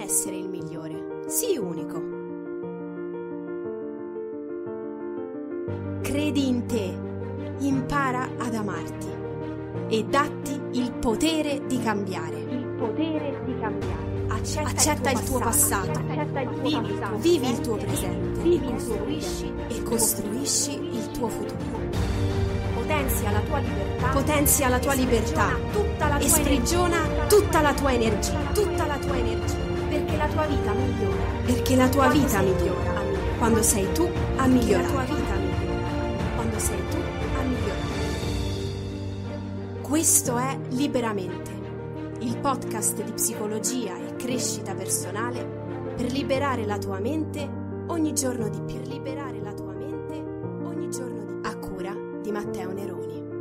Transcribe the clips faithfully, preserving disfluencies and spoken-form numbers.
essere il migliore, sii unico. Credi in te, impara ad amarti e datti il potere di cambiare. Il potere di cambiare. Accetta, Accetta il tuo passato, Accetta il tuo vivi, passato. vivi il tuo presente Vivi e il tuo costruisci, e costruisci il tuo futuro. Potenzia la tua libertà. Potenzia la tua libertà tutta la tua e sprigiona energia, tutta la tua energia, tutta la tua energia, perché la tua vita migliora. perché la tua Quando vita sei tu migliora a migliorare. quando sei tu a Perché migliorare. la tua vita migliora. Quando sei tu a migliorare. Questo è Liberamente, il podcast di psicologia e crescita personale per liberare la tua mente ogni giorno di più. Per liberare la tua mente ogni giorno di più. A cura di Matteo Neroni.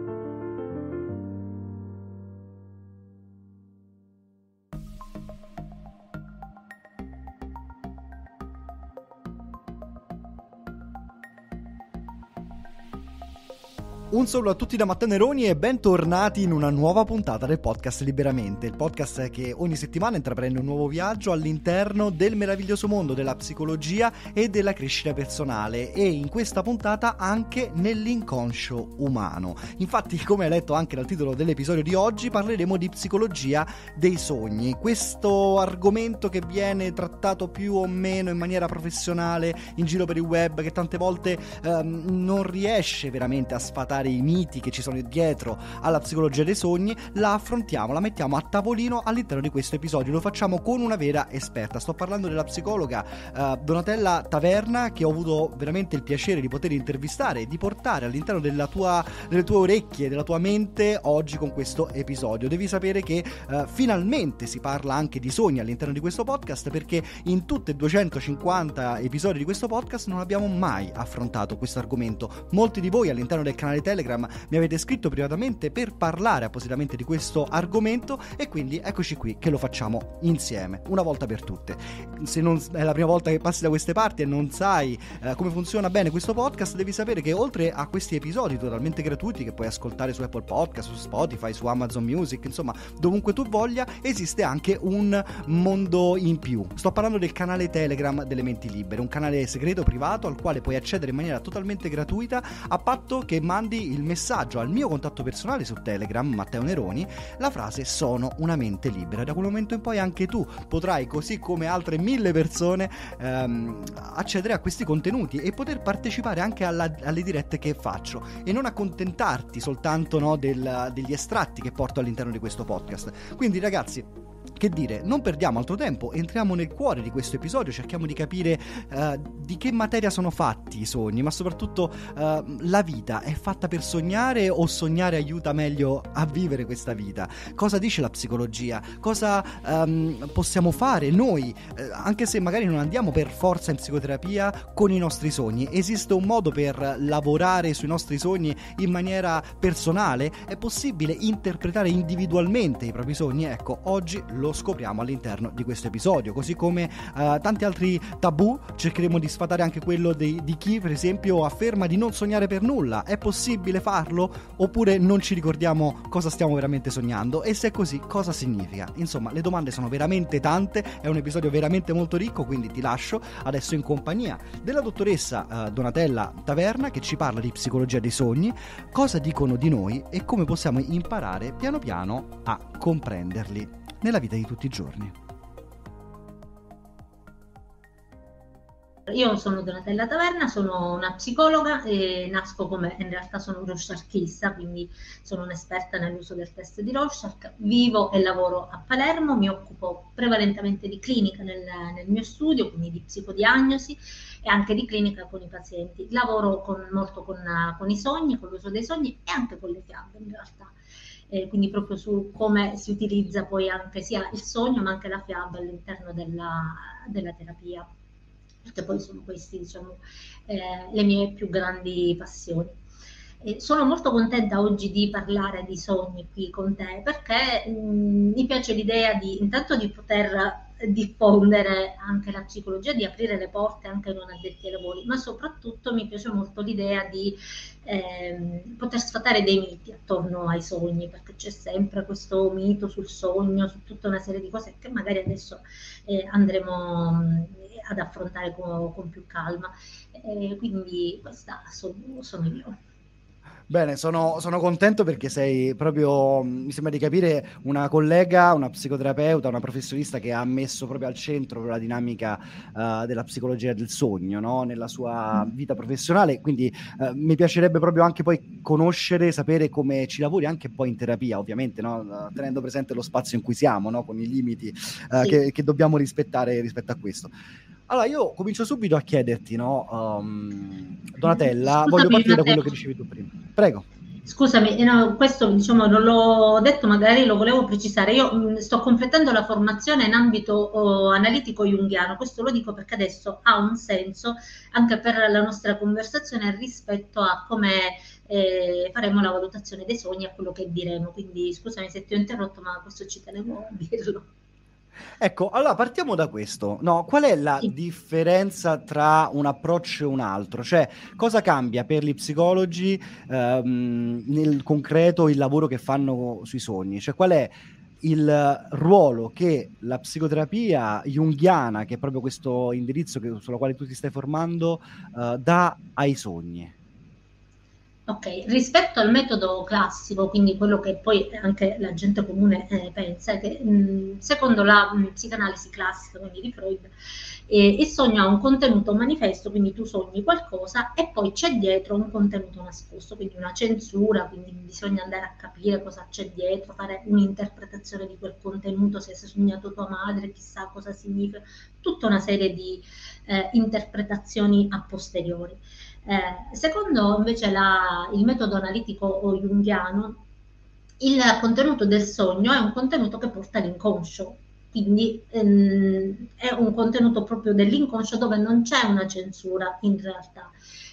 Un saluto a tutti da Matteo Neroni e bentornati in una nuova puntata del podcast Liberamente, il podcast che ogni settimana intraprende un nuovo viaggio all'interno del meraviglioso mondo della psicologia e della crescita personale, e in questa puntata anche nell'inconscio umano. Infatti, come hai letto anche dal titolo dell'episodio di oggi, parleremo di psicologia dei sogni, questo argomento che viene trattato più o meno in maniera professionale in giro per il web, che tante volte ehm, non riesce veramente a sfatare i miti che ci sono dietro alla psicologia dei sogni. La affrontiamo, la mettiamo a tavolino all'interno di questo episodio, lo facciamo con una vera esperta. Sto parlando della psicologa uh, Donatella Taverna, che ho avuto veramente il piacere di poter intervistare e di portare all'interno della tua, delle tue orecchie, della tua mente oggi con questo episodio. Devi sapere che uh, finalmente si parla anche di sogni all'interno di questo podcast, perché in tutti e duecentocinquanta episodi di questo podcast non abbiamo mai affrontato questo argomento. Molti di voi all'interno del canale Telegram mi avete scritto privatamente per parlare appositamente di questo argomento, e quindi eccoci qui che lo facciamo insieme una volta per tutte. Se non è la prima volta che passi da queste parti e non sai eh, come funziona bene questo podcast, devi sapere che oltre a questi episodi totalmente gratuiti che puoi ascoltare su Apple Podcast, su Spotify, su Amazon Music, insomma dovunque tu voglia, esiste anche un mondo in più. Sto parlando del canale Telegram delle Menti Libere, un canale segreto privato al quale puoi accedere in maniera totalmente gratuita, a patto che mandi il messaggio al mio contatto personale su Telegram, Matteo Neroni, la frase "sono una mente libera". Da quel momento in poi anche tu potrai, così come altre mille persone, ehm, accedere a questi contenuti e poter partecipare anche alla, alle dirette che faccio, e non accontentarti soltanto, no, del, degli estratti che porto all'interno di questo podcast. Quindi ragazzi, che dire, non perdiamo altro tempo, entriamo nel cuore di questo episodio, cerchiamo di capire uh, di che materia sono fatti i sogni, ma soprattutto uh, la vita è fatta per sognare o sognare aiuta meglio a vivere questa vita? Cosa dice la psicologia? Cosa um, possiamo fare noi, uh, anche se magari non andiamo per forza in psicoterapia, con i nostri sogni? Esiste un modo per lavorare sui nostri sogni in maniera personale? È possibile interpretare individualmente i propri sogni? Ecco, oggi lo lo scopriamo all'interno di questo episodio, così come uh, tanti altri tabù. Cercheremo di sfatare anche quello di, di chi per esempio afferma di non sognare per nulla. È possibile farlo? Oppure non ci ricordiamo cosa stiamo veramente sognando? E se è così, cosa significa? Insomma, le domande sono veramente tante, è un episodio veramente molto ricco, quindi ti lascio adesso in compagnia della dottoressa uh, Donatella Taverna, che ci parla di psicologia dei sogni, cosa dicono di noi e come possiamo imparare piano piano a comprenderli nella vita di tutti i giorni. Io sono Donatella Taverna, sono una psicologa e nasco come, in realtà sono Rorschachista, quindi sono un'esperta nell'uso del test di Rorschach. Vivo e lavoro a Palermo, mi occupo prevalentemente di clinica nel, nel mio studio, quindi di psicodiagnosi e anche di clinica con i pazienti. Lavoro con, molto con, con i sogni, con l'uso dei sogni e anche con le fiabe in realtà. Eh, quindi proprio su come si utilizza poi anche sia il sogno ma anche la fiaba all'interno della, della terapia, perché poi sono queste, diciamo, eh, le mie più grandi passioni. Eh, sono molto contenta oggi di parlare di sogni qui con te, perché mh, mi piace l'idea di intanto di poter diffondere anche la psicologia, di aprire le porte anche ai non addetti ai lavori, ma soprattutto mi piace molto l'idea di ehm, poter sfatare dei miti attorno ai sogni, perché c'è sempre questo mito sul sogno, su tutta una serie di cose che magari adesso eh, andremo mh, ad affrontare con, con più calma. Eh, quindi questa sono, sono io. Bene, sono, sono contento perché sei proprio, mi sembra di capire, una collega, una psicoterapeuta, una professionista che ha messo proprio al centro proprio la dinamica uh, della psicologia del sogno, no? Nella sua vita professionale, quindi uh, mi piacerebbe proprio anche poi conoscere, sapere come ci lavori anche poi in terapia, ovviamente, no? Tenendo presente lo spazio in cui siamo, no? Con i limiti uh, sì. che, che dobbiamo rispettare rispetto a questo. Allora, io comincio subito a chiederti, no, um, Donatella, Scusami, voglio partire da quello che dicevi tu prima. Prego. Scusami, no, questo diciamo non l'ho detto, magari lo volevo precisare. Io mh, sto completando la formazione in ambito oh, analitico junghiano, questo lo dico perché adesso ha un senso anche per la nostra conversazione rispetto a come eh, faremo la valutazione dei sogni e a quello che diremo. Quindi scusami se ti ho interrotto, ma questo ci tenevo a dirlo. Ecco, allora partiamo da questo. No, qual è la sì. differenza tra un approccio e un altro? Cioè, cosa cambia per gli psicologi ehm, nel concreto il lavoro che fanno sui sogni? Cioè, qual è il ruolo che la psicoterapia junghiana, che è proprio questo indirizzo che, sulla quale tu ti stai formando, eh, dà ai sogni? Ok, rispetto al metodo classico, quindi quello che poi anche la gente comune eh, pensa, è che mh, secondo la mh, psicanalisi classica, quindi di Freud, eh, il sogno ha un contenuto manifesto, quindi tu sogni qualcosa e poi c'è dietro un contenuto nascosto, quindi una censura, quindi bisogna andare a capire cosa c'è dietro, fare un'interpretazione di quel contenuto, se hai sognato tua madre, chissà cosa significa, tutta una serie di eh, interpretazioni a posteriori. Eh, secondo invece la, il metodo analitico junghiano, il contenuto del sogno è un contenuto che porta all'inconscio, quindi ehm, è un contenuto proprio dell'inconscio dove non c'è una censura in realtà.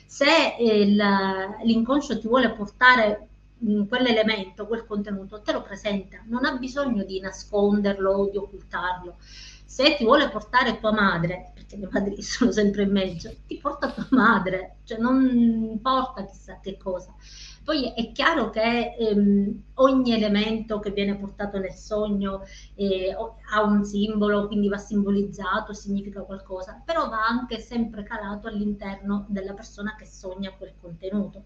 Se eh, l'inconscio ti vuole portare mh, quell'elemento, quel contenuto, te lo presenta, non ha bisogno di nasconderlo o di occultarlo. Se ti vuole portare tua madre, perché le madri sono sempre in mezzo, ti porta tua madre, cioè non importa chissà che cosa. Poi è chiaro che ehm, ogni elemento che viene portato nel sogno eh, ha un simbolo, quindi va simbolizzato, significa qualcosa, però va anche sempre calato all'interno della persona che sogna quel contenuto.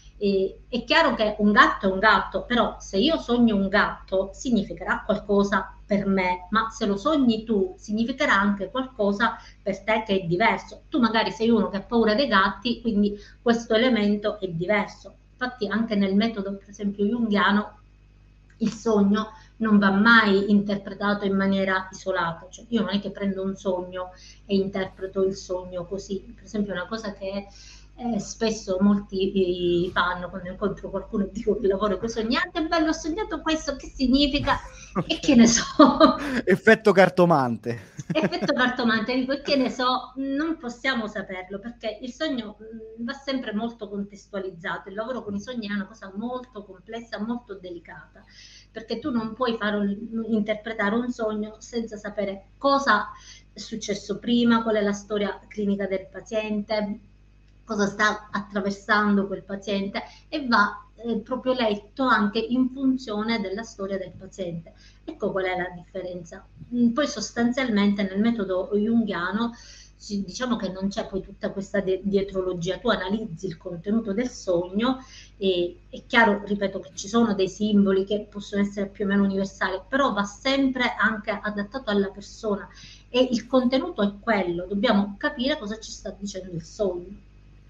E, è chiaro che un gatto è un gatto, però se io sogno un gatto significherà qualcosa per me, ma se lo sogni tu significherà anche qualcosa per te che è diverso. Tu magari sei uno che ha paura dei gatti, quindi questo elemento è diverso. Infatti anche nel metodo, per esempio, junghiano, il sogno non va mai interpretato in maniera isolata. Cioè, io non è che prendo un sogno e interpreto il sogno così. Per esempio, una cosa che Eh, spesso molti fanno quando incontro qualcuno e dico che lavoro con i sogni, ah, che bello, ho sognato questo, che significa? E che ne so. Effetto cartomante. Effetto cartomante, dico, e che ne so, non possiamo saperlo perché il sogno mh, va sempre molto contestualizzato. Il lavoro con i sogni è una cosa molto complessa, molto delicata, perché tu non puoi fare un, interpretare un sogno senza sapere cosa è successo prima, qual è la storia clinica del paziente, cosa sta attraversando quel paziente, e va eh, proprio letto anche in funzione della storia del paziente. Ecco qual è la differenza. Poi sostanzialmente nel metodo junghiano diciamo che non c'è poi tutta questa de- dietrologia, tu analizzi il contenuto del sogno e è chiaro, ripeto, che ci sono dei simboli che possono essere più o meno universali, però va sempre anche adattato alla persona e il contenuto è quello, dobbiamo capire cosa ci sta dicendo il sogno.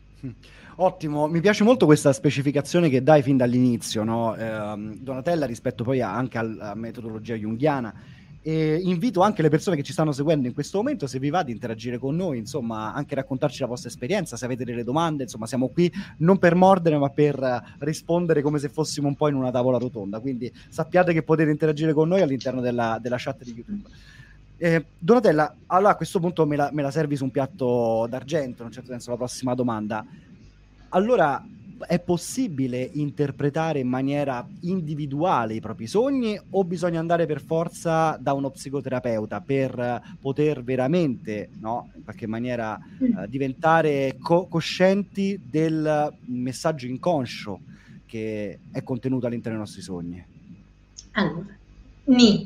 Ottimo, mi piace molto questa specificazione che dai fin dall'inizio, no? eh, Donatella, rispetto poi a, anche alla metodologia junghiana, e invito anche le persone che ci stanno seguendo in questo momento, se vi va, di interagire con noi, insomma, anche raccontarci la vostra esperienza, se avete delle domande, insomma, siamo qui non per mordere ma per rispondere come se fossimo un po' in una tavola rotonda, quindi sappiate che potete interagire con noi all'interno della, della chat di YouTube. Eh, Donatella, allora a questo punto me la, me la servi su un piatto d'argento, in un certo senso, la prossima domanda. Allora, è possibile interpretare in maniera individuale i propri sogni o bisogna andare per forza da uno psicoterapeuta per poter veramente, no, in qualche maniera eh, diventare co- coscienti del messaggio inconscio che è contenuto all'interno dei nostri sogni? Allora, ni.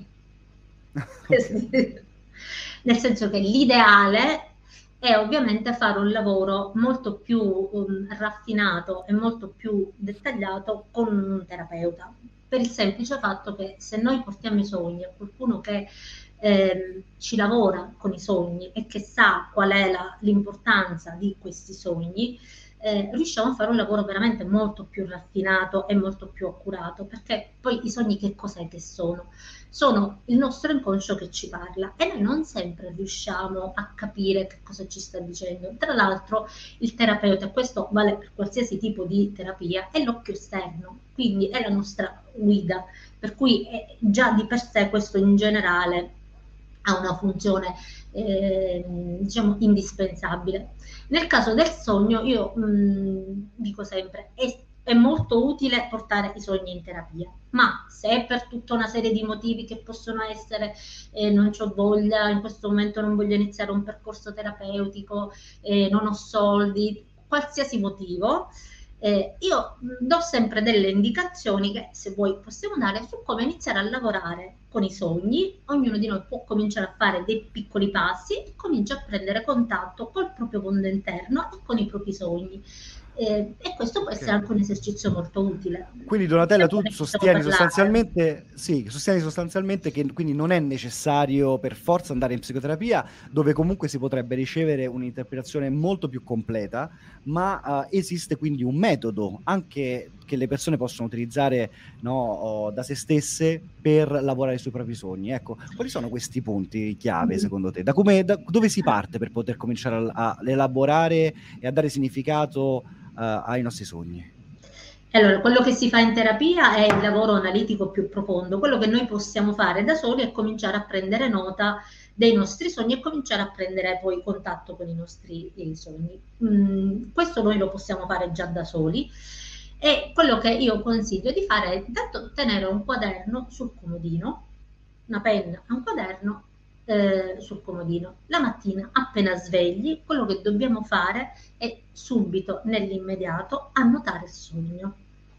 Okay. Nel senso che l'ideale è ovviamente fare un lavoro molto più um, raffinato e molto più dettagliato con un terapeuta, per il semplice fatto che se noi portiamo i sogni a qualcuno che eh, ci lavora con i sogni e che sa qual è la, l'importanza di questi sogni, eh, riusciamo a fare un lavoro veramente molto più raffinato e molto più accurato, perché poi i sogni che cos'è che sono? Sono il nostro inconscio che ci parla e noi non sempre riusciamo a capire che cosa ci sta dicendo. Tra l'altro il terapeuta, e questo vale per qualsiasi tipo di terapia, è l'occhio esterno, quindi è la nostra guida, per cui è già di per sé questo in generale ha una funzione eh, diciamo indispensabile. Nel caso del sogno io mh, dico sempre è è molto utile portare i sogni in terapia, ma se è per tutta una serie di motivi che possono essere eh, non c'ho voglia, in questo momento non voglio iniziare un percorso terapeutico, eh, non ho soldi, qualsiasi motivo, eh, io do sempre delle indicazioni che se vuoi possiamo dare su come iniziare a lavorare con i sogni. Ognuno di noi può cominciare a fare dei piccoli passi e comincia a prendere contatto col proprio mondo interno e con i propri sogni. Eh, e questo può essere anche un esercizio molto utile. Quindi Donatella, tu sostieni sostanzialmente, sì, sostieni sostanzialmente che quindi non è necessario per forza andare in psicoterapia, dove comunque si potrebbe ricevere un'interpretazione molto più completa, ma uh, esiste quindi un metodo anche che le persone possono utilizzare, no, da se stesse per lavorare sui propri sogni. Ecco, quali sono questi punti chiave secondo te? Da come, da, dove si parte per poter cominciare a, a elaborare e a dare significato Uh, ai nostri sogni? Allora, quello che si fa in terapia è il lavoro analitico più profondo. Quello che noi possiamo fare da soli è cominciare a prendere nota dei nostri sogni e cominciare a prendere poi contatto con i nostri eh, sogni. Mm, questo noi lo possiamo fare già da soli, e quello che io consiglio di fare è intanto tenere un quaderno sul comodino, una penna e un quaderno Eh, sul comodino. La mattina appena svegli, quello che dobbiamo fare è subito, nell'immediato, annotare il sogno.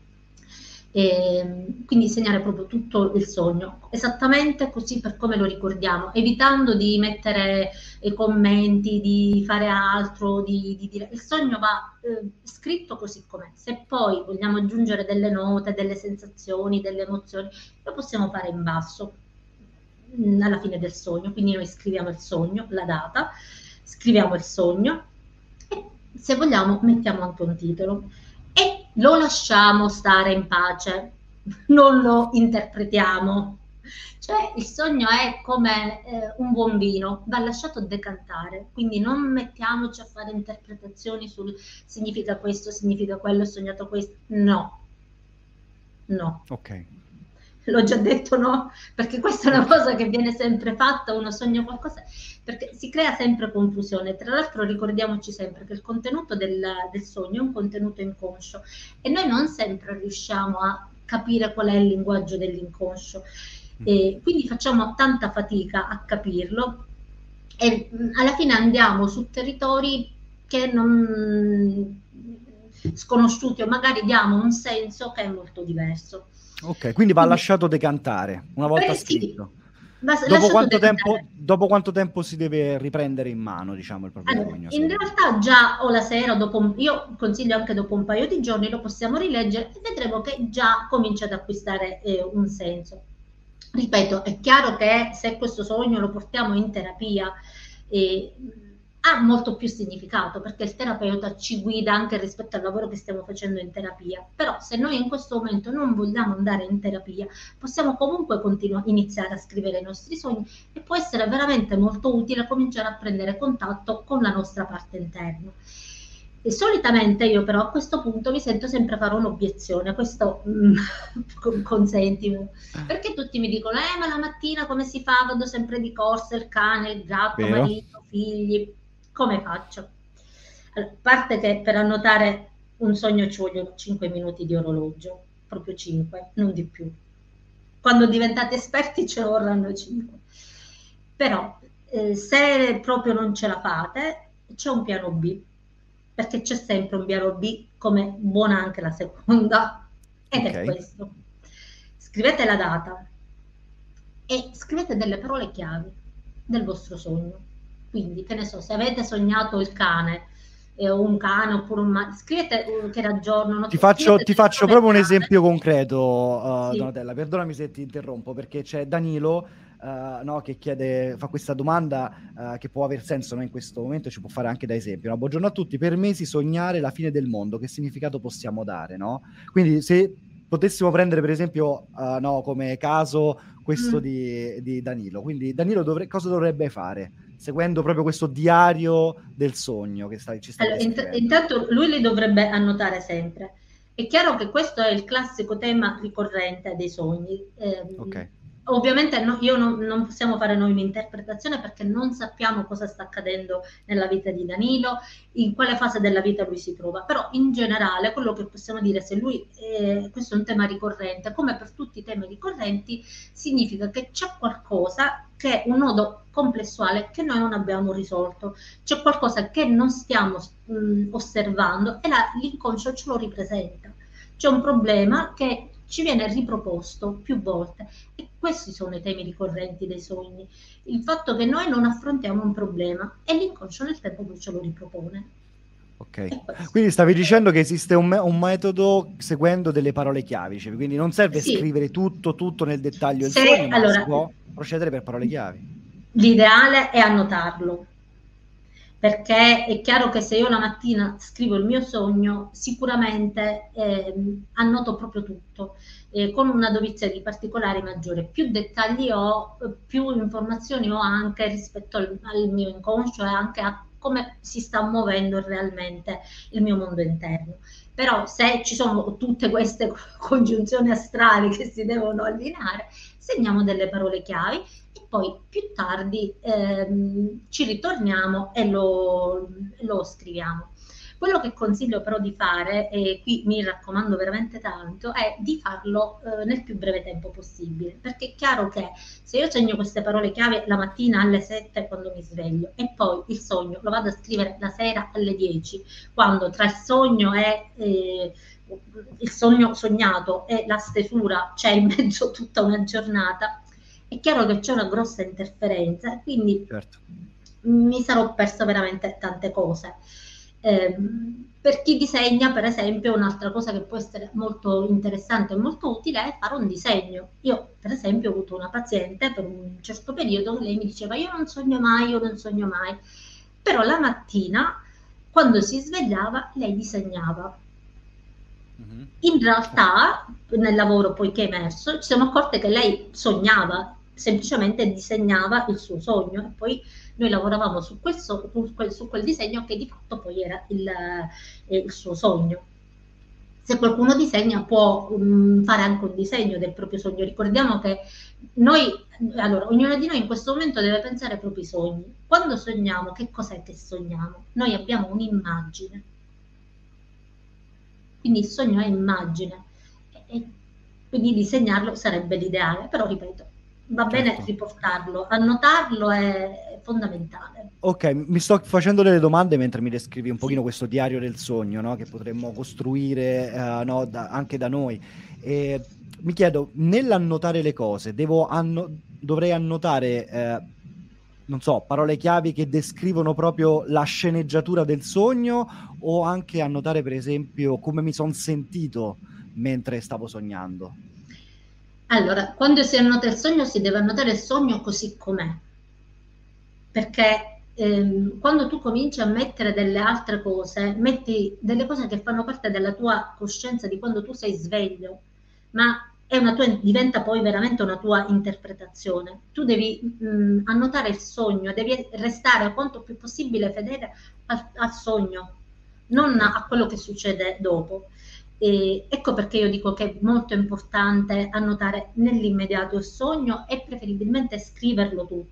E quindi segnare proprio tutto il sogno, esattamente così per come lo ricordiamo, evitando di mettere i commenti, di fare altro, di, di dire. Il sogno va eh, scritto così com'è. Se poi vogliamo aggiungere delle note, delle sensazioni, delle emozioni, lo possiamo fare in basso alla fine del sogno. Quindi noi scriviamo il sogno, la data, scriviamo il sogno e se vogliamo mettiamo anche un titolo e lo lasciamo stare in pace, non lo interpretiamo. Cioè il sogno è come eh, un buon vino, va lasciato decantare, quindi non mettiamoci a fare interpretazioni sul significa questo, significa quello, ho sognato questo, no, no. Ok. L'ho già detto, no? Perché questa è una cosa che viene sempre fatta, uno sogna qualcosa, perché si crea sempre confusione. Tra l'altro ricordiamoci sempre che il contenuto del, del sogno è un contenuto inconscio e noi non sempre riusciamo a capire qual è il linguaggio dell'inconscio. E quindi facciamo tanta fatica a capirlo e alla fine andiamo su territori che non sconosciuti, o magari diamo un senso che è molto diverso. Ok, quindi va lasciato decantare una volta eh, scritto. Sì, dopo, quanto tempo, dopo quanto tempo si deve riprendere in mano, diciamo, il proprio allora, sogno? In realtà già o la sera, dopo un, io consiglio anche dopo un paio di giorni, lo possiamo rileggere e vedremo che già comincia ad acquistare eh, un senso. Ripeto, è chiaro che se questo sogno lo portiamo in terapia eh, ha molto più significato, perché il terapeuta ci guida anche rispetto al lavoro che stiamo facendo in terapia. Però se noi in questo momento non vogliamo andare in terapia, possiamo comunque continuare, iniziare a scrivere i nostri sogni e può essere veramente molto utile cominciare a prendere contatto con la nostra parte interna. E solitamente io però a questo punto mi sento sempre fare un'obiezione, questo mm, consentimi, perché tutti mi dicono eh ma la mattina come si fa, vado sempre di corsa, il cane, il gatto, marito, figli, come faccio? Allora, a parte che per annotare un sogno ci vogliono cinque minuti di orologio, proprio cinque, non di più. Quando diventate esperti ce ne vorranno cinque. Però eh, se proprio non ce la fate, c'è un piano B, perché c'è sempre un piano B, come buona anche la seconda, ed Ok. è questo. Scrivete la data e scrivete delle parole chiavi del vostro sogno. Quindi, che ne so, se avete sognato il cane, eh, un cane oppure un ma- scrivete uh, che era giorno, non Ti so, faccio, scrivete ti delle faccio parole proprio un chiave. esempio concreto, uh, Sì. Donatella, perdonami se ti interrompo, perché c'è Danilo, uh, no, che chiede, fa questa domanda uh, che può aver senso, no, in questo momento, ci può fare anche da esempio, no? Buongiorno a tutti, per mesi sognare la fine del mondo, che significato possiamo dare, no? Quindi se potessimo prendere per esempio, uh, no, come caso questo Mm. di, di Danilo, quindi Danilo dovre- cosa dovrebbe fare? Seguendo proprio questo diario del sogno che stai, ci stai Allora, int- descrivendo. intanto lui li dovrebbe annotare sempre. È chiaro che questo è il classico tema ricorrente dei sogni. Ehm, Ok. Ovviamente no, io non, non possiamo fare noi un'interpretazione perché non sappiamo cosa sta accadendo nella vita di Danilo, in quale fase della vita lui si trova, però in generale quello che possiamo dire, se lui, eh, questo è un tema ricorrente, come per tutti i temi ricorrenti, significa che c'è qualcosa che è un nodo complessuale che noi non abbiamo risolto, c'è qualcosa che non stiamo mh, osservando e la, l'inconscio ce lo ripresenta. C'è un problema che ci viene riproposto più volte e questi sono i temi ricorrenti dei sogni. Il fatto che noi non affrontiamo un problema e l'inconscio nel tempo poi ce lo ripropone. Ok, quindi stavi dicendo che esiste un, me- un metodo seguendo delle parole chiavi, cioè, quindi non serve Sì. scrivere tutto, tutto nel dettaglio il Se, sogno, ma allora, si può procedere per parole chiavi. L'ideale è annotarlo, perché è chiaro che se io la mattina scrivo il mio sogno, sicuramente eh, annoto proprio tutto, eh, con una dovizia di particolari maggiore. Più dettagli ho, più informazioni ho anche rispetto al, al mio inconscio e anche a come si sta muovendo realmente il mio mondo interno. Però se ci sono tutte queste congiunzioni astrali che si devono allineare, segniamo delle parole chiavi e poi più tardi ehm, ci ritorniamo e lo, lo scriviamo. Quello che consiglio però di fare, e qui mi raccomando veramente tanto, è di farlo eh, nel più breve tempo possibile, perché è chiaro che se io segno queste parole chiave la mattina alle sette quando mi sveglio e poi il sogno lo vado a scrivere la sera alle dieci, quando tra il sogno e eh, il sogno sognato e la stesura c'è in mezzo tutta una giornata, è chiaro che c'è una grossa interferenza, quindi Certo. mi sarò persa veramente tante cose. Eh, per chi disegna, per esempio, un'altra cosa che può essere molto interessante e molto utile è fare un disegno. Io, per esempio, ho avuto una paziente per un certo periodo, lei mi diceva io non sogno mai, io non sogno mai, però la mattina, quando si svegliava, lei disegnava. Mm-hmm. In realtà, nel lavoro poi che è emerso, ci siamo accorte che lei sognava, semplicemente disegnava il suo sogno e poi noi lavoravamo su quel, so, su quel, su quel disegno che di fatto poi era il, eh, il suo sogno. Se qualcuno disegna può um, fare anche un disegno del proprio sogno. Ricordiamo che noi, allora, ognuno di noi in questo momento deve pensare ai propri sogni. Quando sogniamo, che cos'è che sogniamo? Noi abbiamo un'immagine. Quindi il sogno è immagine. E quindi disegnarlo sarebbe l'ideale, però ripeto, va bene Certo. riportarlo, annotarlo è fondamentale. Ok, mi sto facendo delle domande mentre mi descrivi un Sì. pochino questo diario del sogno, no? Che potremmo costruire uh, no, da, anche da noi. E mi chiedo, nell'annotare le cose, devo anno- dovrei annotare, eh, non so, parole chiavi che descrivono proprio la sceneggiatura del sogno o anche annotare, per esempio, come mi sono sentito mentre stavo sognando? Allora, quando si annota il sogno si deve annotare il sogno così com'è, perché ehm, quando tu cominci a mettere delle altre cose, metti delle cose che fanno parte della tua coscienza di quando tu sei sveglio, ma è una tua, diventa poi veramente una tua interpretazione. Tu devi mh, annotare il sogno, devi restare quanto più possibile fedele al, al sogno, non Okay. a quello che succede dopo. E ecco perché io dico che è molto importante annotare nell'immediato il sogno e preferibilmente scriverlo tutto.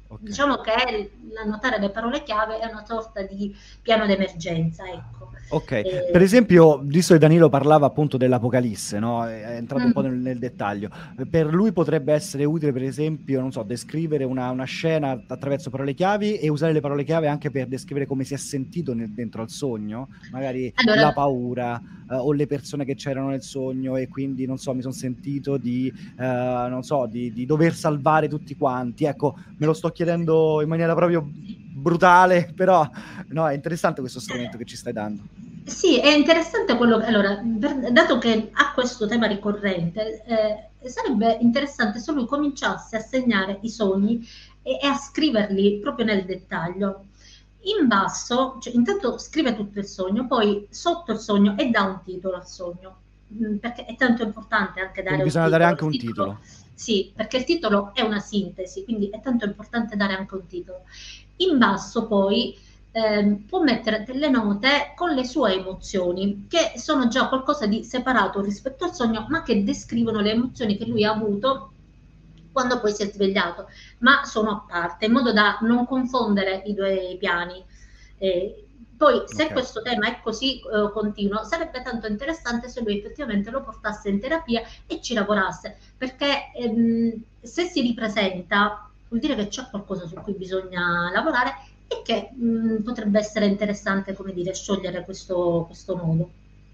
Okay. Diciamo che annotare le parole chiave è una sorta di piano d'emergenza, ecco. Ok, eh, per esempio, visto che Danilo parlava appunto dell'Apocalisse, no? È entrato mm. un po' nel, nel dettaglio. Per lui potrebbe essere utile, per esempio, non so, descrivere una, una scena attraverso parole chiavi e usare le parole chiave anche per descrivere come si è sentito nel, dentro al sogno, magari allora, la paura uh, o le persone che c'erano nel sogno, e quindi, non so, mi sono sentito di, uh, non so, di, di dover salvare tutti quanti. Ecco, me lo sto chiedendo in maniera proprio brutale, però no, è interessante questo strumento che ci stai dando. Sì, è interessante quello che, allora, per, dato che ha questo tema ricorrente, eh, sarebbe interessante se lui cominciasse a segnare i sogni e, e a scriverli proprio nel dettaglio. In basso, cioè, intanto scrive tutto il sogno, poi sotto il sogno e dà un titolo al sogno, perché è tanto importante anche dare quindi un bisogna titolo. dare anche un titolo, titolo. Sì, perché il titolo è una sintesi, quindi è tanto importante dare anche un titolo. In basso poi eh, può mettere delle note con le sue emozioni, che sono già qualcosa di separato rispetto al sogno, ma che descrivono le emozioni che lui ha avuto quando poi si è svegliato, ma sono a parte, in modo da non confondere i due piani. Eh, poi, se okay. questo tema è così eh, continuo, sarebbe tanto interessante se lui effettivamente lo portasse in terapia e ci lavorasse, perché ehm, se si ripresenta vuol dire che c'è qualcosa su cui bisogna lavorare e che mh, potrebbe essere interessante, come dire, sciogliere questo, questo nodo.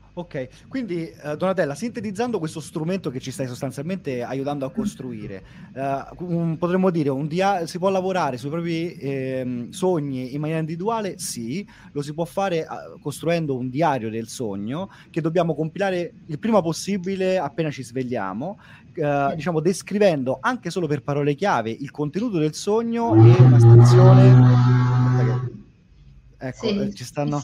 Ok, quindi uh, Donatella, sintetizzando questo strumento che ci stai sostanzialmente aiutando a costruire, uh, un, potremmo dire un dia- si può lavorare sui propri eh, sogni in maniera individuale? Sì, lo si può fare uh, costruendo un diario del sogno che dobbiamo compilare il prima possibile appena ci svegliamo, uh, diciamo descrivendo anche solo per parole chiave il contenuto del sogno e una stazione... Ecco, sì, eh, ci stanno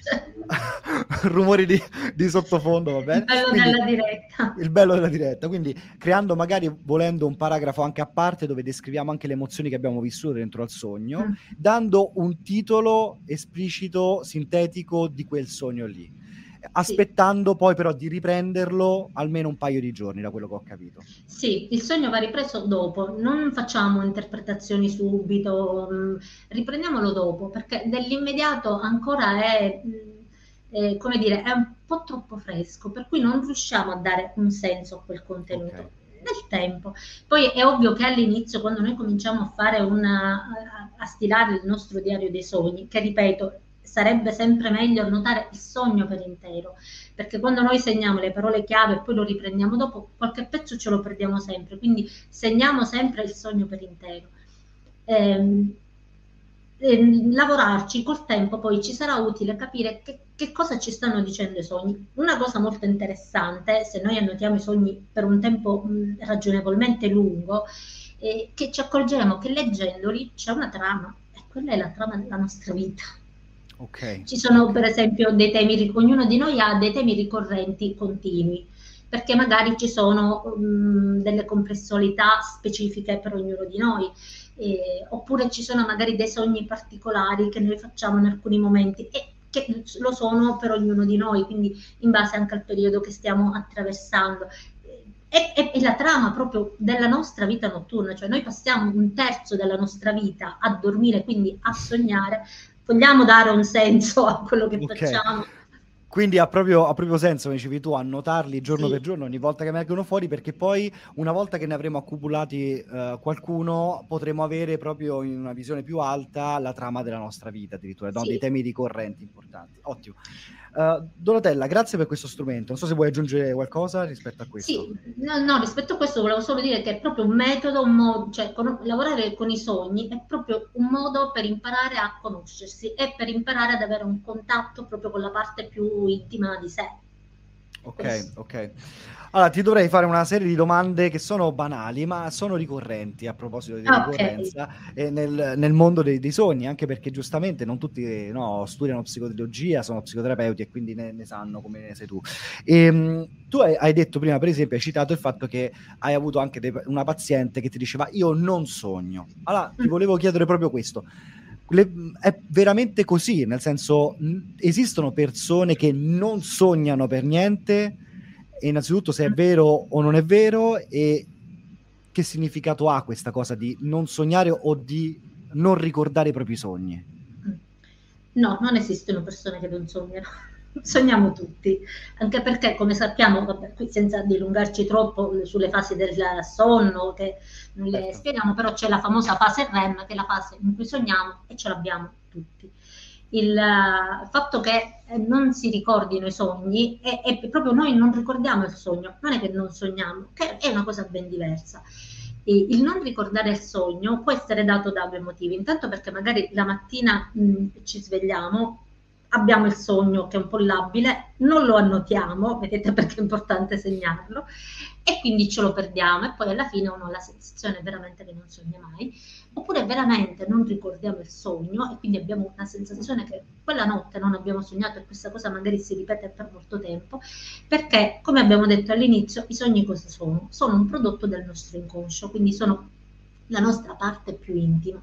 mi rumori di, di sottofondo, va bene? Il bello Quindi, della diretta. Il bello della diretta, quindi creando magari, volendo, un paragrafo anche a parte dove descriviamo anche le emozioni che abbiamo vissuto dentro al sogno, mm. dando un titolo esplicito, sintetico di quel sogno lì. Aspettando sì. poi però di riprenderlo almeno un paio di giorni, da quello che ho capito. Sì, il sogno va ripreso dopo, non facciamo interpretazioni subito, mh, riprendiamolo dopo, perché nell'immediato ancora è, mh, è, come dire, è un po' troppo fresco, per cui non riusciamo a dare un senso a quel contenuto. Okay. Nel tempo. Poi è ovvio che all'inizio, quando noi cominciamo a fare una, a, a stilare il nostro diario dei sogni, che ripeto, sarebbe sempre meglio annotare il sogno per intero, perché quando noi segniamo le parole chiave e poi lo riprendiamo dopo, qualche pezzo ce lo perdiamo sempre, quindi segniamo sempre il sogno per intero. Ehm, ehm, lavorarci col tempo poi ci sarà utile capire che, che cosa ci stanno dicendo i sogni. Una cosa molto interessante, se noi annotiamo i sogni per un tempo mh, ragionevolmente lungo, è che ci accorgeremo che leggendoli c'è una trama, e quella è la trama della nostra vita. Okay. Ci sono per esempio dei temi, ognuno di noi ha dei temi ricorrenti continui, perché magari ci sono um, delle complessità specifiche per ognuno di noi, eh, oppure ci sono magari dei sogni particolari che noi facciamo in alcuni momenti e che lo sono per ognuno di noi, quindi in base anche al periodo che stiamo attraversando. È, è, è la trama proprio della nostra vita notturna, cioè noi passiamo un terzo della nostra vita a dormire, quindi a sognare. Vogliamo dare un senso a quello che okay. facciamo. Quindi ha proprio, ha proprio senso, come dicevi tu, annotarli giorno sì. per giorno, ogni volta che emergono fuori, perché poi una volta che ne avremo accumulati uh, qualcuno, potremo avere proprio in una visione più alta la trama della nostra vita, addirittura, no? Sì. Dei temi ricorrenti importanti. Ottimo. Uh, Donatella, grazie per questo strumento. Non so se vuoi aggiungere qualcosa rispetto a questo. Sì, no, no, rispetto a questo volevo solo dire che è proprio un metodo, un modo, cioè con, lavorare con i sogni è proprio un modo per imparare a conoscersi e per imparare ad avere un contatto proprio con la parte più intima di sé. Ok, questo. ok. Allora, ti dovrei fare una serie di domande che sono banali, ma sono ricorrenti a proposito di okay. ricorrenza eh, nel, nel mondo dei, dei sogni, anche perché giustamente non tutti no, studiano psicologia, sono psicoterapeuti e quindi ne, ne sanno come ne sei tu. E, mh, tu hai, hai detto prima, per esempio, hai citato il fatto che hai avuto anche de- una paziente che ti diceva io non sogno. Allora, ti volevo chiedere proprio questo. Le, è veramente così, nel senso, mh, esistono persone che non sognano per niente? E innanzitutto se è vero o non è vero, e che significato ha questa cosa di non sognare o di non ricordare i propri sogni? No, non esistono persone che non sognano. Sogniamo tutti, anche perché, come sappiamo, vabbè, qui senza dilungarci troppo sulle fasi del sonno che non le Certo. spieghiamo, però c'è la famosa fase R E M, che è la fase in cui sogniamo, e ce l'abbiamo tutti. Il uh, fatto che non si ricordino i sogni è, è proprio noi non ricordiamo il sogno, non è che non sogniamo, che è una cosa ben diversa. E il non ricordare il sogno può essere dato da due motivi: intanto perché magari la mattina mh, ci svegliamo, abbiamo il sogno che è un po' labile, non lo annotiamo, vedete perché è importante segnarlo, e quindi ce lo perdiamo, e poi alla fine uno ha la sensazione veramente che non sogna mai. Oppure veramente non ricordiamo il sogno e quindi abbiamo una sensazione che quella notte non abbiamo sognato, e questa cosa magari si ripete per molto tempo, perché, come abbiamo detto all'inizio, i sogni cosa sono? Sono un prodotto del nostro inconscio, quindi sono la nostra parte più intima.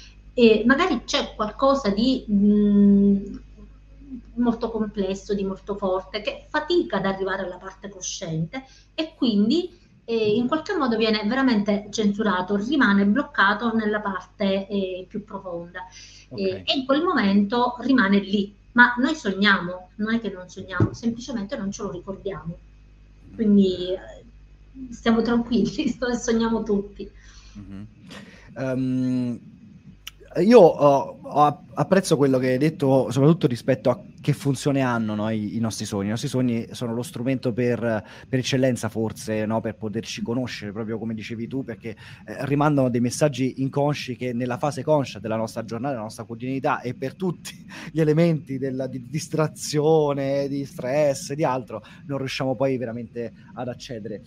E magari c'è qualcosa di mh, molto complesso, di molto forte, che fatica ad arrivare alla parte cosciente, e quindi eh, in qualche modo viene veramente censurato, rimane bloccato nella parte eh, più profonda. Okay. Eh, e in quel momento rimane lì. Ma noi sogniamo, non è che non sogniamo, semplicemente non ce lo ricordiamo. Quindi eh, stiamo tranquilli, sogniamo tutti. Mm-hmm. Um... Io uh, apprezzo quello che hai detto, soprattutto rispetto a che funzione hanno, no, i, i nostri sogni. I nostri sogni sono lo strumento per, per eccellenza, forse, no, per poterci conoscere, proprio come dicevi tu, perché eh, rimandano dei messaggi inconsci che nella fase conscia della nostra giornata, della nostra quotidianità, e per tutti gli elementi della, di distrazione, di stress, di altro, non riusciamo poi veramente ad accedere.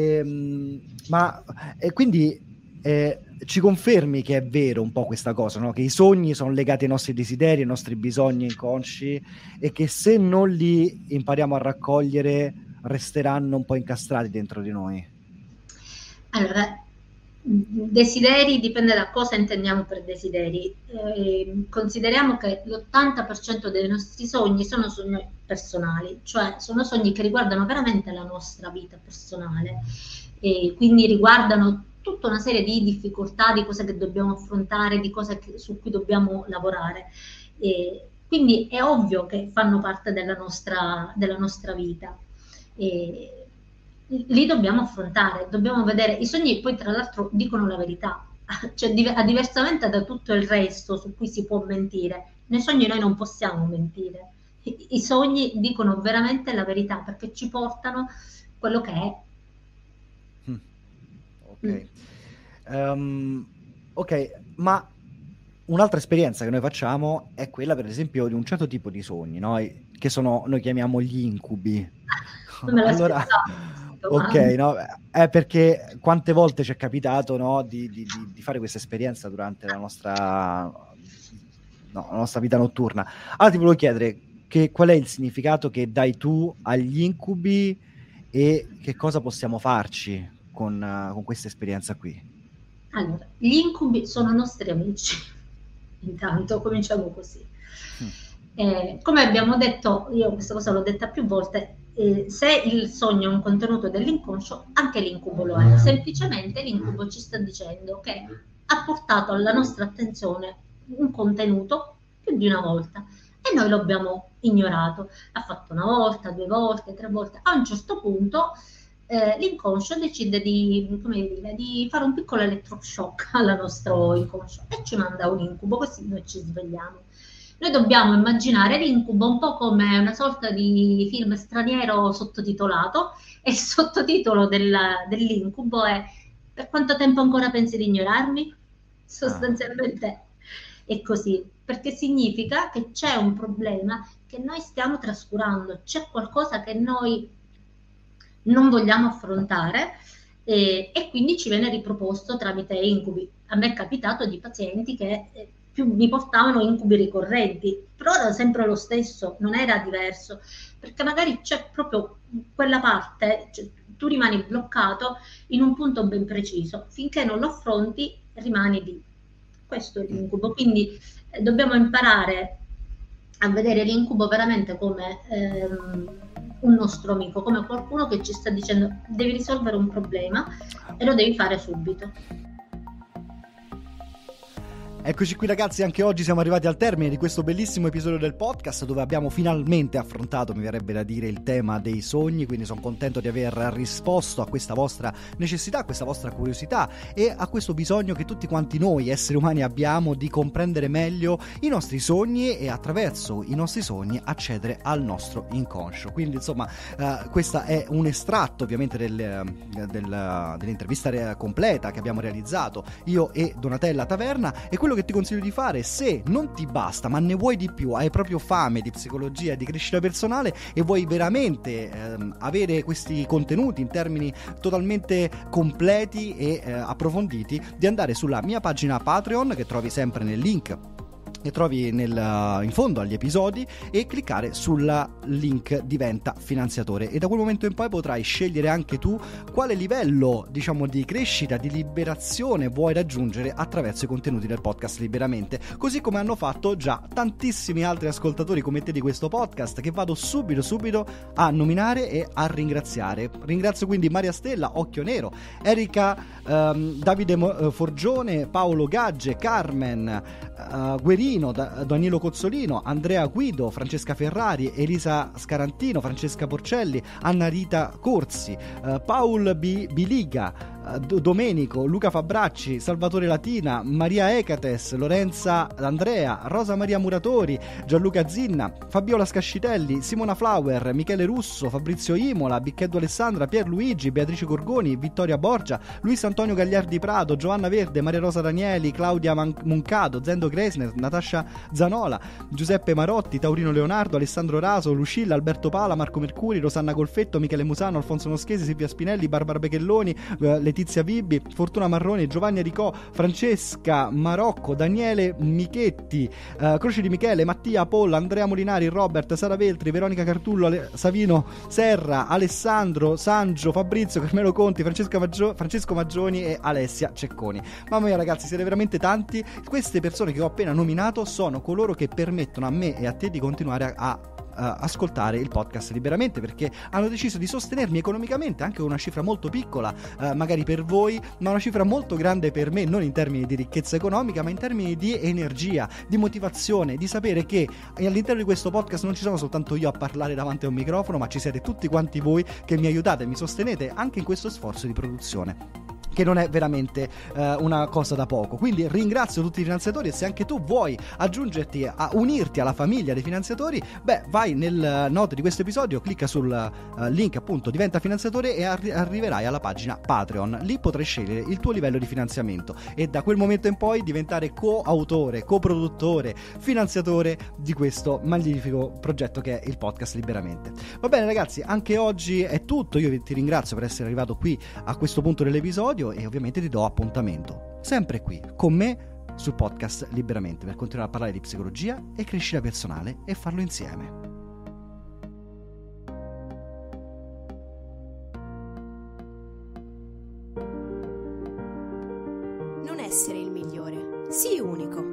E, ma e quindi Eh, ci confermi che è vero un po' questa cosa, no? Che i sogni sono legati ai nostri desideri, ai nostri bisogni inconsci, e che se non li impariamo a raccogliere resteranno un po' incastrati dentro di noi? Allora, desideri dipende da cosa intendiamo per desideri. Eh, consideriamo che l'ottanta per cento dei nostri sogni sono sogni personali, cioè sono sogni che riguardano veramente la nostra vita personale, e quindi riguardano tutta una serie di difficoltà, di cose che dobbiamo affrontare, di cose che, su cui dobbiamo lavorare. E quindi è ovvio che fanno parte della nostra, della nostra vita. E li dobbiamo affrontare, dobbiamo vedere. I sogni poi tra l'altro dicono la verità, cioè a diversamente da tutto il resto su cui si può mentire, nei sogni noi non possiamo mentire. I, i sogni dicono veramente la verità, perché ci portano quello che è. Ok, um, ok, ma un'altra esperienza che noi facciamo è quella, per esempio, di un certo tipo di sogni, no? Che sono, noi chiamiamo gli incubi. Non me allora, ok, no? È perché quante volte ci è capitato, no, di, di, di fare questa esperienza durante la nostra, no, la nostra vita notturna. Allora ti volevo chiedere che, qual è il significato che dai tu agli incubi e che cosa possiamo farci Con, uh, con questa esperienza qui? Allora, gli incubi sono nostri amici. Intanto cominciamo così. Mm. Eh, come abbiamo detto, io questa cosa l'ho detta più volte, eh, se il sogno è un contenuto dell'inconscio, anche l'incubo lo è. Semplicemente l'incubo ci sta dicendo che ha portato alla nostra attenzione un contenuto più di una volta, e noi lo abbiamo ignorato. Ha fatto una volta, due volte, tre volte. A un certo punto Eh, l'inconscio decide di, come dire, di fare un piccolo elettroshock al nostro inconscio e ci manda un incubo, così noi ci svegliamo. Noi dobbiamo immaginare l'incubo un po' come una sorta di film straniero sottotitolato, e il sottotitolo del, dell'incubo è: per quanto tempo ancora pensi di ignorarmi? Sostanzialmente ah. è così, perché significa che c'è un problema che noi stiamo trascurando, c'è qualcosa che noi non vogliamo affrontare, eh, e quindi ci viene riproposto tramite incubi. A me è capitato di pazienti che eh, più mi portavano incubi ricorrenti, però era sempre lo stesso, non era diverso, perché magari c'è proprio quella parte, cioè, tu rimani bloccato in un punto ben preciso, finché non lo affronti rimani lì. Questo è l'incubo, quindi eh, dobbiamo imparare a vedere l'incubo veramente come ehm, un nostro amico, come qualcuno che ci sta dicendo: devi risolvere un problema e lo devi fare subito. Eccoci qui ragazzi, anche oggi siamo arrivati al termine di questo bellissimo episodio del podcast dove abbiamo finalmente affrontato, mi verrebbe da dire, il tema dei sogni, quindi sono contento di aver risposto a questa vostra necessità, a questa vostra curiosità e a questo bisogno che tutti quanti noi esseri umani abbiamo di comprendere meglio i nostri sogni e attraverso i nostri sogni accedere al nostro inconscio. Quindi insomma uh, questo è un estratto ovviamente del, del, dell'intervista completa che abbiamo realizzato io e Donatella Taverna, e quello che ti consiglio di fare, se non ti basta ma ne vuoi di più, hai proprio fame di psicologia, di crescita personale e vuoi veramente ehm, avere questi contenuti in termini totalmente completi e eh, approfonditi, di andare sulla mia pagina Patreon che trovi sempre nel link che trovi nel, in fondo agli episodi, e cliccare sul link diventa finanziatore, e da quel momento in poi potrai scegliere anche tu quale livello, diciamo, di crescita, di liberazione vuoi raggiungere attraverso i contenuti del podcast Liberamente, così come hanno fatto già tantissimi altri ascoltatori come te di questo podcast, che vado subito subito a nominare e a ringraziare. Ringrazio quindi Maria Stella, Occhio Nero, Erika, ehm, Davide Mo- Forgione, Paolo Gagge, Carmen, uh, Guerino, Da- Danilo Cozzolino, Andrea Guido, Francesca Ferrari, Elisa Scarantino, Francesca Porcelli, Anna Rita Corsi, uh, Paul B- Biliga, uh, D- Domenico, Luca Fabracci, Salvatore Latina, Maria Ecates, Lorenza Andrea, Rosa Maria Muratori, Gianluca Zinna, Fabiola Scascitelli, Simona Flower, Michele Russo, Fabrizio Imola, Bicchetto Alessandra, Pierluigi, Beatrice Gorgoni, Vittoria Borgia, Luis Antonio Gagliardi Prado, Giovanna Verde, Maria Rosa Danieli, Claudia Man- Moncado, Zendo Gresner, Natascia Zanola, Giuseppe Marotti, Taurino Leonardo, Alessandro Raso, Lucilla, Alberto Pala, Marco Mercuri, Rosanna Golfetto, Michele Musano, Alfonso Moschesi, Silvia Spinelli, Barbara Bechelloni, eh, Letizia Vibbi, Fortuna Marroni, Giovanni Aricò, Francesca Marocco, Daniele Michetti, eh, Croce di Michele, Mattia Polla, Andrea Molinari, Robert, Sara Veltri, Veronica Cartullo, Ale- Savino Serra, Alessandro Sangio, Fabrizio, Carmelo Conti, Francesca Maggio- Francesco Maggioni e Alessia Cecconi. Mamma mia ragazzi, siete veramente tanti. Queste persone che ho appena nominato sono coloro che permettono a me e a te di continuare a, a ascoltare il podcast Liberamente, perché hanno deciso di sostenermi economicamente, anche con una cifra molto piccola eh, magari per voi, ma una cifra molto grande per me, non in termini di ricchezza economica ma in termini di energia, di motivazione, di sapere che all'interno di questo podcast non ci sono soltanto io a parlare davanti a un microfono, ma ci siete tutti quanti voi che mi aiutate e mi sostenete anche in questo sforzo di produzione, che non è veramente eh, una cosa da poco. Quindi ringrazio tutti i finanziatori, e se anche tu vuoi aggiungerti a unirti alla famiglia dei finanziatori, beh, vai nel note di questo episodio, clicca sul uh, link appunto diventa finanziatore e arri- arriverai alla pagina Patreon. Lì potrai scegliere il tuo livello di finanziamento e da quel momento in poi diventare coautore, coproduttore, finanziatore di questo magnifico progetto che è il podcast Liberamente. Va bene ragazzi, anche oggi è tutto. Io ti ringrazio per essere arrivato qui a questo punto dell'episodio e ovviamente ti do appuntamento sempre qui con me sul podcast Liberamente per continuare a parlare di psicologia e crescita personale e farlo insieme. Non essere il migliore, sii unico.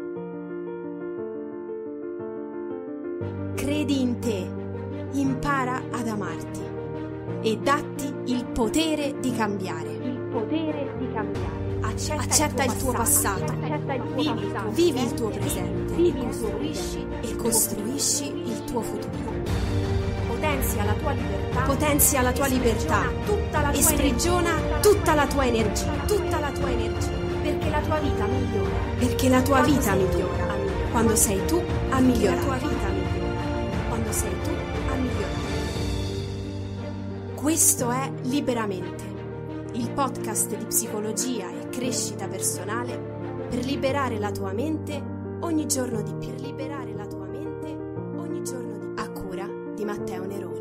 Credi in te, impara ad amarti e datti il potere di cambiare. Potere di cambiare. Accetta, Accetta il tuo passato, Accetta il tuo vivi, passato. vivi il tuo presente Vivi e il tuo costruisci, e costruisci il tuo futuro. Potenzia la tua libertà. Potenzia la tua libertà Tutta la tua e sprigiona energia. tutta la tua energia, tutta la tua energia, Perché la tua vita migliora. perché la tua Quando vita sei migliora tu a migliorare. quando sei tu a Perché la migliorare. tua vita migliora. Quando sei tu a migliorare. Questo è Liberamente, il podcast di psicologia e crescita personale per liberare la tua mente ogni giorno di più. Per liberare la tua mente ogni giorno di più. A cura di Matteo Neroni.